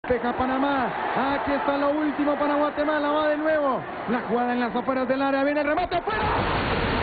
Despeja Panamá. Aquí está lo último para Guatemala. Va de nuevo. La jugada en las afueras del área. Viene el remate. ¡Fuera!